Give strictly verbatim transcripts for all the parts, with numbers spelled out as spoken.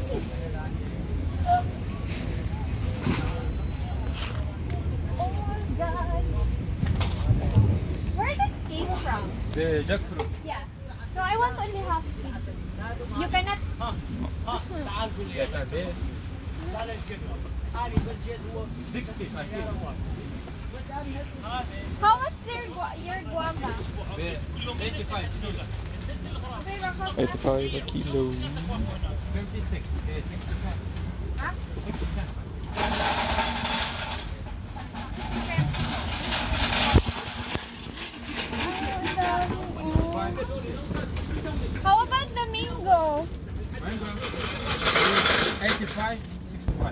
see. Oh my god. Where this came from? The jackfruit. Yeah. No, I want only half each. You cannot. sixty-five. How much their gu your guava? eighty-five. eighty-five a kilo. fifty-six. sixty-five. Huh? sixty-five. How about the mango? Mango. eighty-five. sixty-five.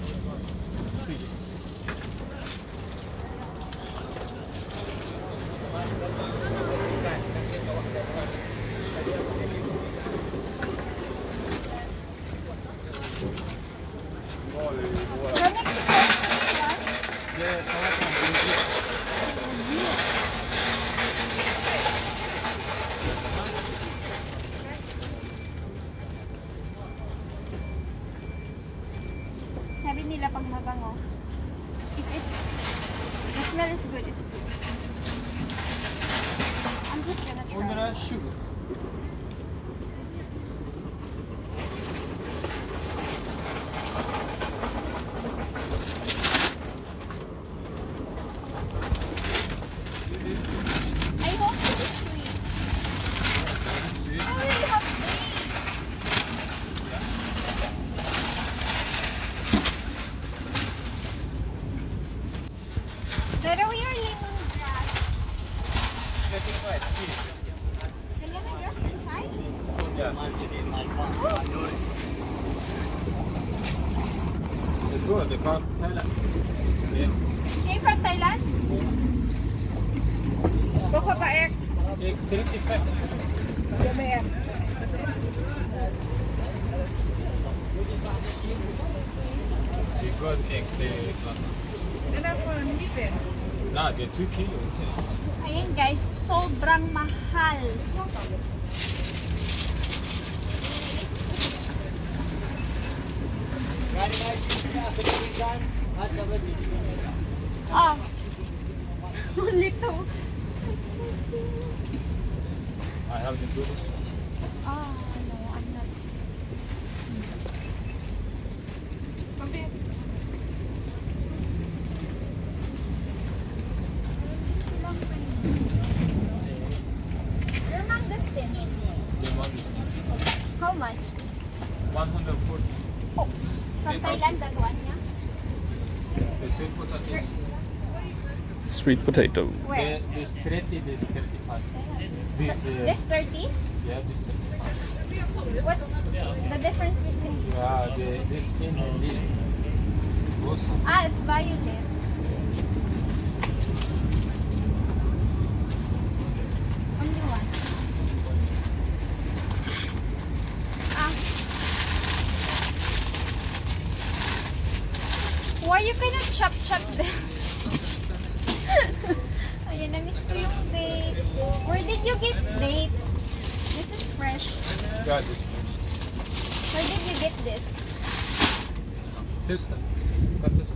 Sabi nila pag mabango, if it's, the smell is good, it's good. I'm just gonna try. Onlara sugar. I hope it is sweet. I already have dates. Pero your lemongrass. The lemongrass is high? It's good. The car. Yes. Came from Thailand? Boko taek. thirty-five. Lumayan. The good egg. The Ano po, hindi din. nah, the two kilo. Ayan guys, sobrang mahal. Oh. Only two. I have the good. Oh, no, I'm not. Mabit. Your mangosteen. The one is How much? one hundred forty. Oh, from Thailand, that one, yeah? The sweet potato. Sweet potato. Where? The, this thirty, this thirty-five. This, uh, This thirty? yeah, this thirty-five. What's the difference between these? Yeah, the, this in and this. Also, Ah, it's violet. Only one. Ah. Why you cannot chop chop them? Ayan, na-miss ko yung dates. Where did you get dates? This is fresh. yeah, this. Where did you get this? This, cut this.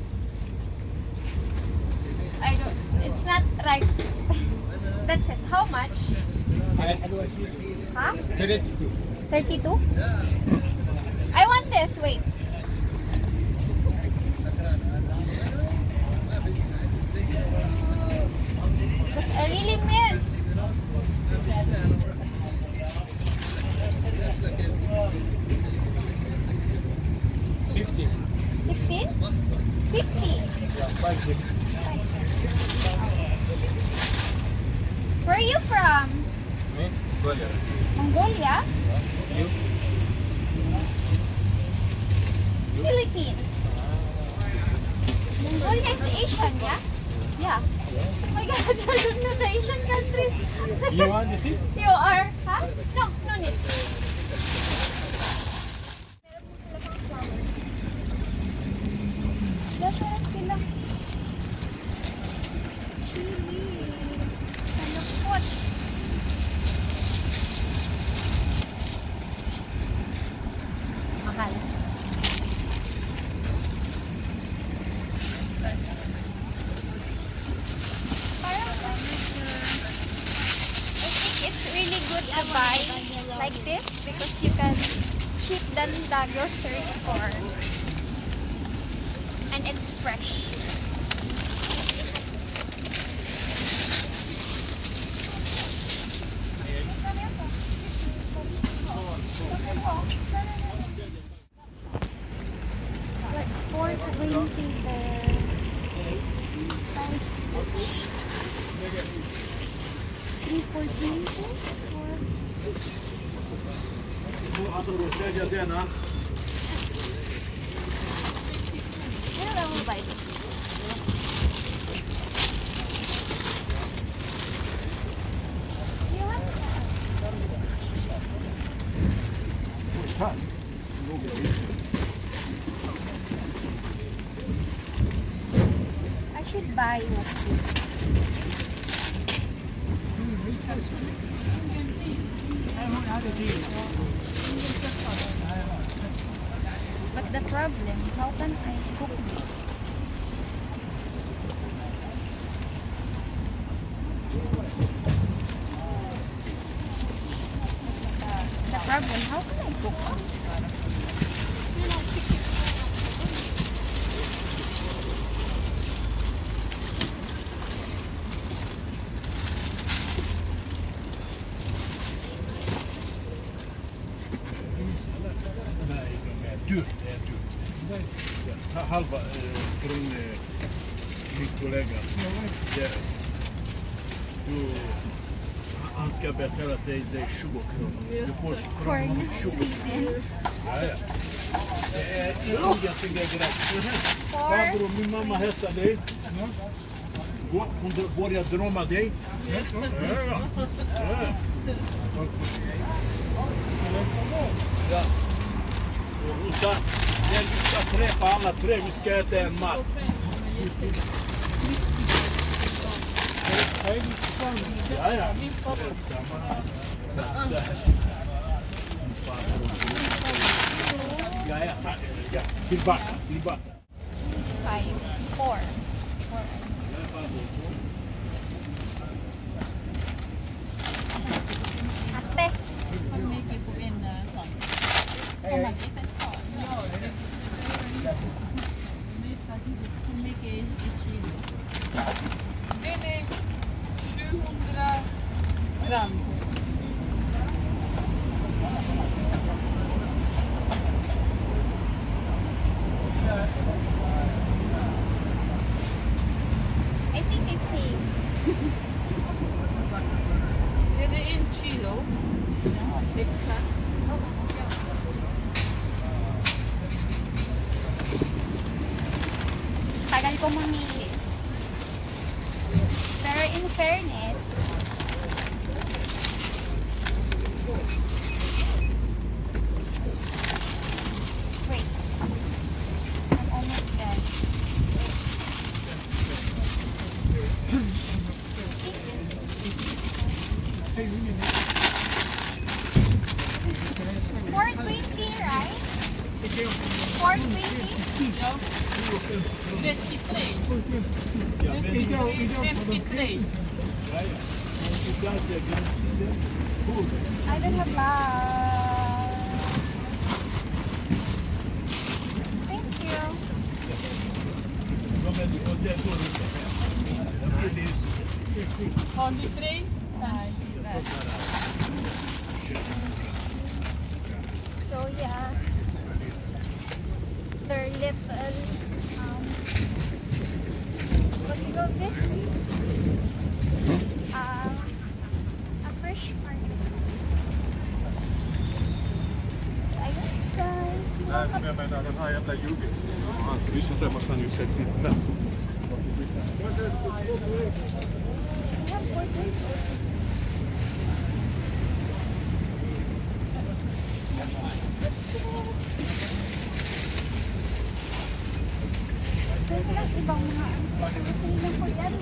I don't, it's not right. That's it. How much? I, Huh? thirty-two. thirty-two? I want this. Wait. Because I really miss. fifty. fifteen? fifty. Yeah, five fifty. Where are you from? Me? Good. Yeah. Mongolia? You? Philippines. Mongolia is Asian, yeah? Yeah. Oh my god, I don't know the Asian countries. You want to see? You are, huh? No, no need. Meron sila. Chili. Salukot. Mahal. to buy like this because you can cheap than the grocery store. And it's fresh. Like four twenty there. Three for twenty. Ano lang mo ba ito? I should buy what's this. But the problem, how can I cook this? Uh, the problem, how can I cook this? Dyrt, det är dyrt. Halva kronor, min kollega. Det, du, han ska betala dig det är tjugo kronor. Du får For tjugo Sweden. Ja, ja. Det är ingenting grejt. Farbror, min mamma hälsar dig. Hon börjar drömma dig. Ja, ja. Ja. Och hon sa, när vi ska träffa alla tre, vi ska äta en mat. Ja, ja. Ja, ja. Ja. Tillbaka, tillbaka. Five, four. Four. Ate. Den är sjuhundra gram. I think it's safe. Den är en kilo. Exakt. Tagal ko mamili. Pero in fairness, wait, I'm almost done. four twenty, right? four twenty? trettiotre. femtiotre. I don't have that. Thank you. Har du tre? Nej. So yeah, their little um, what do you call this? Uh, a fresh market. So I guess guys, Nej, som jag menar, den här jävla jugget. Han swishar det måste han ju sett lite med. we have four days. So ito lang ibang mga kasi lang po yan.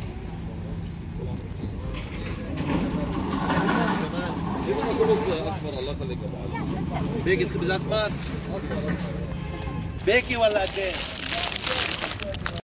Det var något att svara. الله يخليك يا ابو علي. Yeah, that's it. بيجي خبز اسمر؟ بيكي ولا جين؟